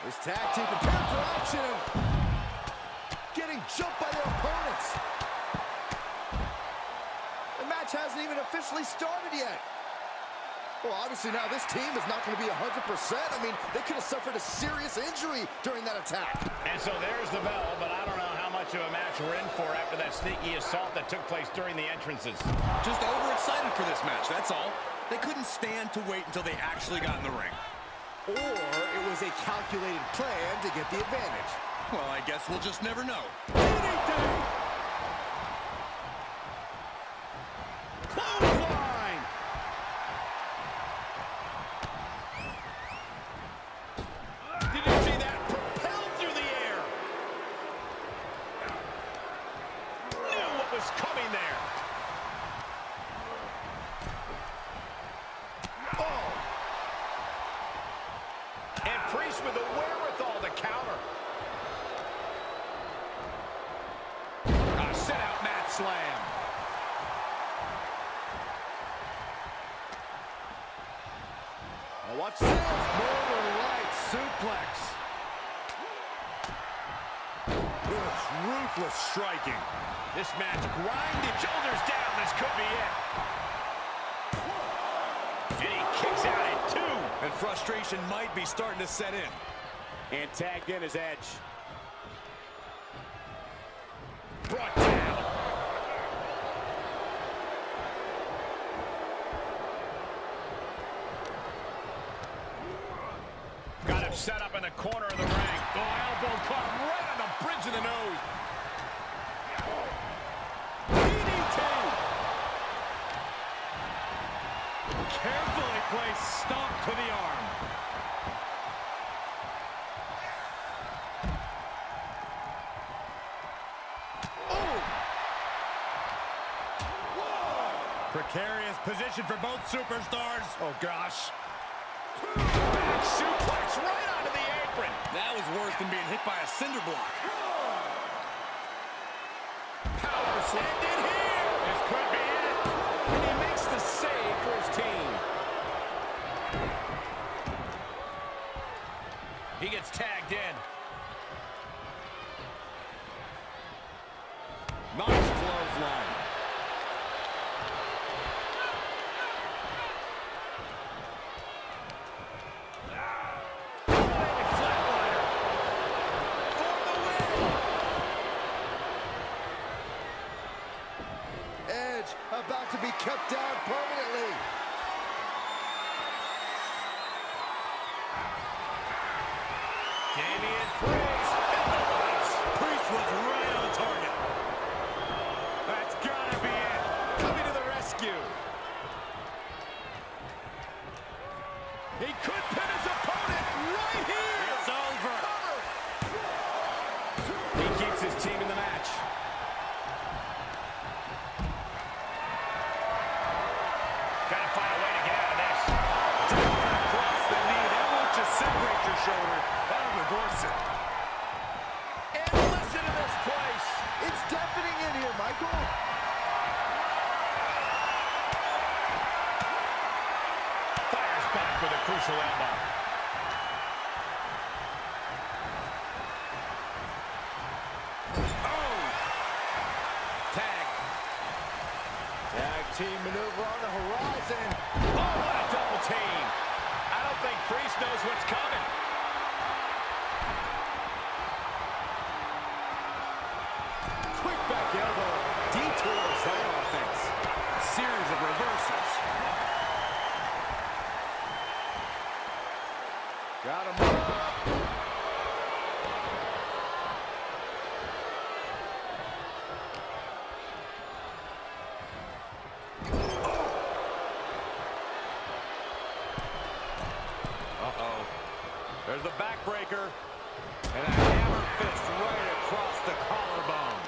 This tag team prepared for action and getting jumped by their opponents. The match hasn't even officially started yet. Well, obviously now this team is not going to be 100%. I mean, they could have suffered a serious injury during that attack. And so there's the bell, but I don't know how much of a match we're in for after that sneaky assault that took place during the entrances. Just overexcited for this match, that's all. They couldn't stand to wait until they actually got in the ring. Or it was a calculated plan to get the advantage. Well, I guess we'll just never know. Clothesline! Did you see that? Propelled through the air. Knew what was coming there. Oh. And Priest with the wherewithal to counter. A set-out mat slam. Now watch this. Northern Light suplex. This ruthless striking. This match grinded. Shoulders down. This could be it. And he kicks out at 2. And frustration might be starting to set in. And tagged in his Edge. Brought down. Got him set up in the corner of the ring. Oh, elbow caught him right on the bridge of the nose. DDT. Carefully placed stomp to the arm. Precarious position for both superstars. Oh, gosh. Back suplex right onto the apron. That was worse than being hit by a cinder block. Power slam in here. This could be it. And he makes the save for his team. He gets tagged in. Nice clothesline. Edge about to be kept down permanently. Damian Priest. Priest was right on target. That's gotta be it. Coming to the rescue. He could pin his opponent right here. It's over. He keeps his team in the match. Gotta find a way to get out of this. Down across the knee. That won't just separate your shoulder. That'll divorce it. And listen to this place. It's deafening in here, Michael. Fires back with a crucial elbow. Oh! Tag. Tag team maneuver on the horizon. Oh, what a double team. I don't think Priest knows what's coming. Quick back elbow. Detours that offense. Series of reversals. Got him. Uh-oh. There's the backbreaker. And a hammer fist right across the collarbone.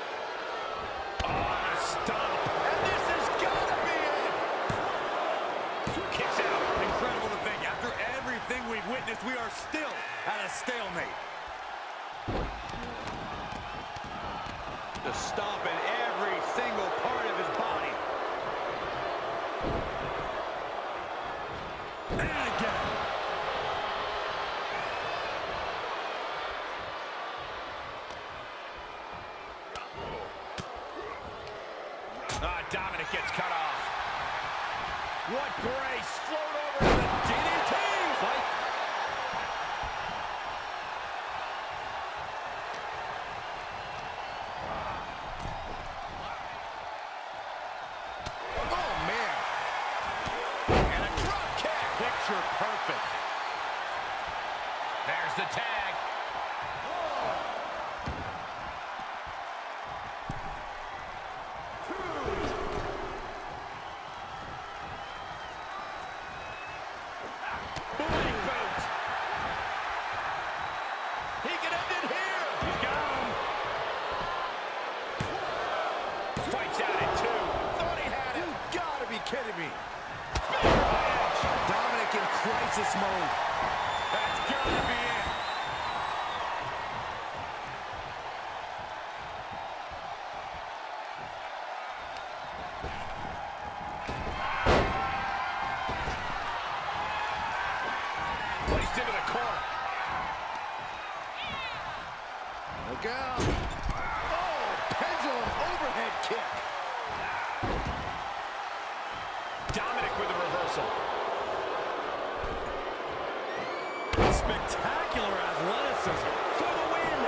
Oh, a stomp. And this has got to be it. Kicks out. Incredible to think. After everything we've witnessed, we are still at a stalemate. The stomp in every single part of his body. And again. Dominic gets cut off. What grace. Float over to the DDT. Fight. Oh, man. And a drop kick. Picture perfect. There's the tag. Kidding me. Dominic in crisis mode. That's gotta be it. Placed into the corner. Look out. Oh, pendulum overhead kick. Dominic with a reversal. Spectacular athleticism for the win.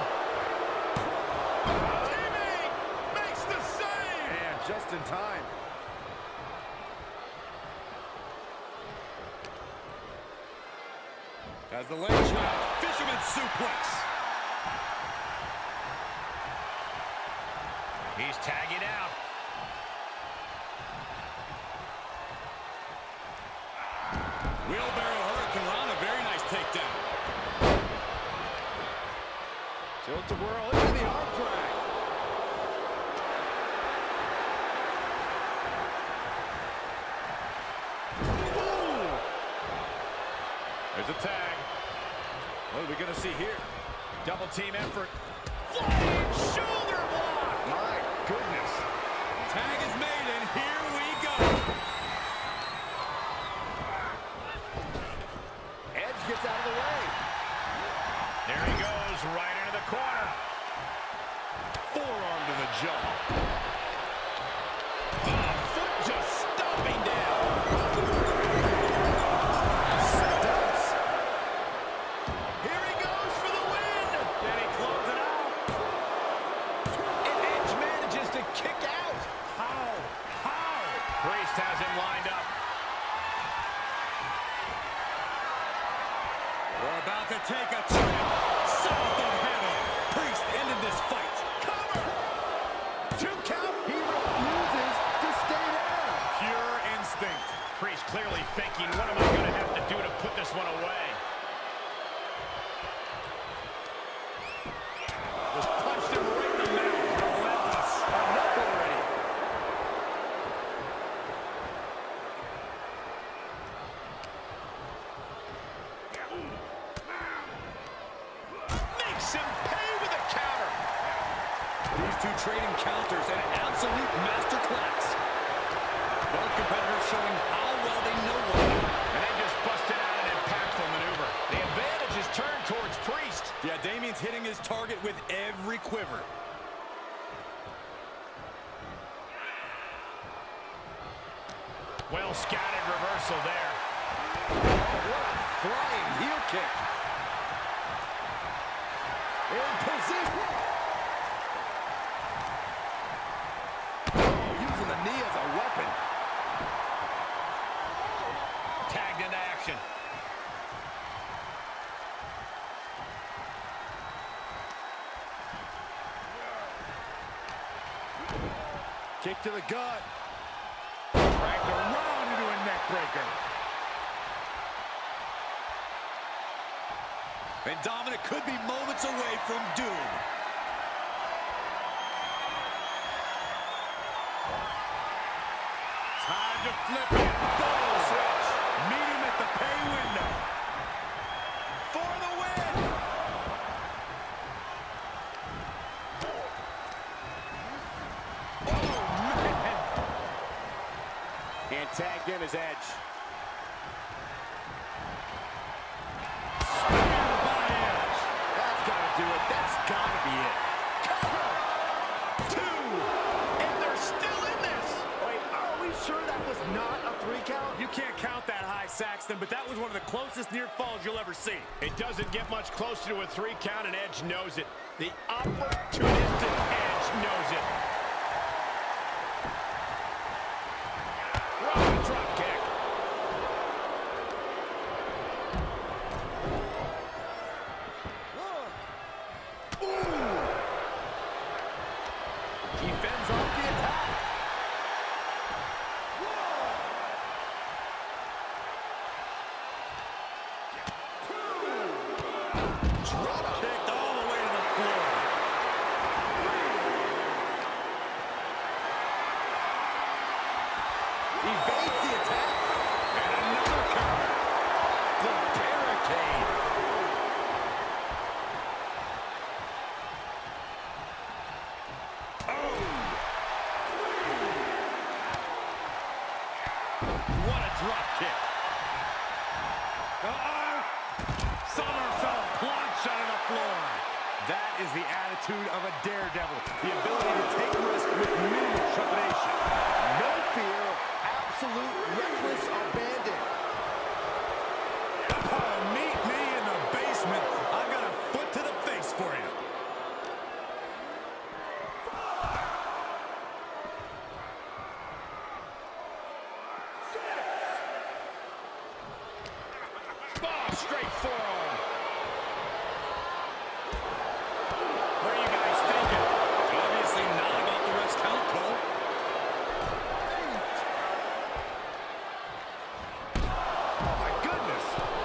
Teammate makes the save. And just in time. As the leg drop, fisherman suplex. He's tagging out. Wheelbarrow Hurricanrana, very nice takedown. Tilt-a-whirl into the arm drag. Ooh. There's a tag. What are we going to see here? Double team effort. Flying shoulder block. My goodness. Tag is made, and here we go. Edge gets out of the way. There he goes, right into the corner. Forearm to the jaw. Foot just stomping down. Sentence. Here he goes for the win. Can he close it out? And Edge manages to kick out. How? Priest has him lined up. We're about to take a trip south of heaven. Priest ended this fight. Cover. 2 count. He refuses to stay down. Pure instinct. Priest clearly thinking, what am I going to have to do to put this one away? Just punched him right in the mouth. Relentless. Enough already. Makes him pay with a counter. These two trading counters, an absolute masterclass. Both competitors showing how well they know one another. And they just busted out an impactful maneuver. The advantage is turned towards Priest. Yeah, Damian's hitting his target with every quiver. Well scattered reversal there. What a flying heel kick. In position. Oh, using the knee as a weapon. Tagged into action. Kick to the gut. Dragged around into a neck breaker. And Dominic could be moments away from doom. Time to flip it. Double switch. Meet him at the pay window. For the win. Oh, man. And tagged in his Edge. That's gotta do it. That's gotta be it. Cover. 2. And they're still in this. Wait, can't count that high, Saxton, but that was one of the closest near falls you'll ever see. It doesn't get much closer to a 3 count, and Edge knows it. The opportunistic Edge knows it. Wow, drop kick. He fends off the attack. Drop kicked all the way to the floor. Evades the attack. And another counter. The barricade. What a drop kick. Somersault plunge onto the floor. That is the attitude of a daredevil. The ability to take risk with minimal trepidation. No fear, absolute reckless abandon. Oh, meet me in the basement. I got a foot to the face for you. Oh, straight forearm. What are you guys thinking? Obviously not about the rest count, Cole. Oh, my goodness.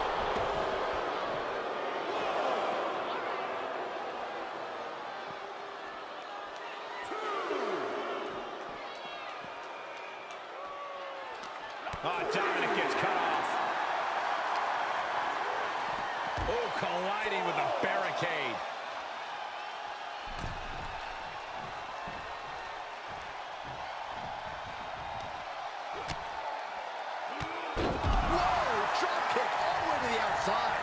Oh, Dominic gets cut off. Oh, colliding with a barricade. Whoa, drop kick all the way to the outside.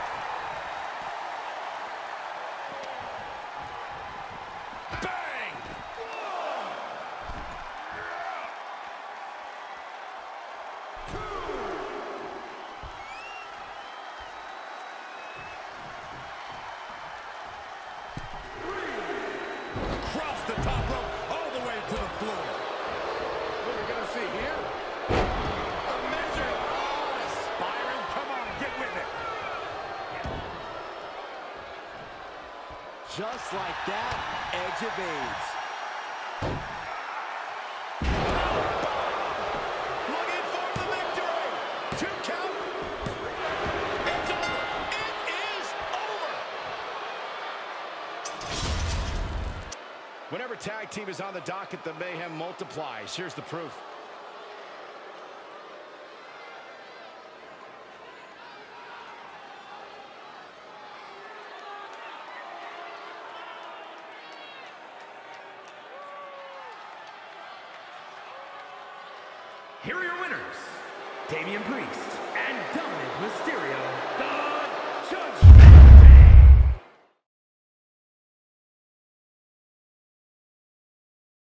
Bang! Across the top rope, all the way to the floor. What are we going to see here? A measure. Oh, Byron, come on, get with it. Just like that, Edge evades. Looking for the victory. 2 count. It's over. It is over. Whenever tag team is on the docket, the mayhem multiplies. Here's the proof. Here are your winners, Damian Priest and Dominic Mysterio, the Judgment.